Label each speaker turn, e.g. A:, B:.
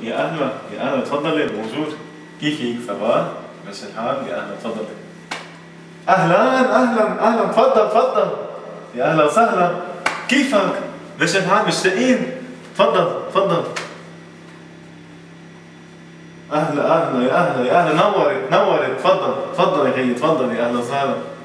A: يا اهلا يا اهلا، تفضلي موجود. كيفك؟ صباح؟ ماشي الحال؟ يا اهلا تفضلي. اهلا اهلا اهلا، تفضل تفضل. يا اهلا وسهلا، كيفك؟ ماشي الحال؟ مشتاقين. تفضل تفضل. اهلا اهلا يا اهلا يا اهلا، نورت نورت، تفضل تفضل يا خيي تفضل، يا اهلا وسهلا.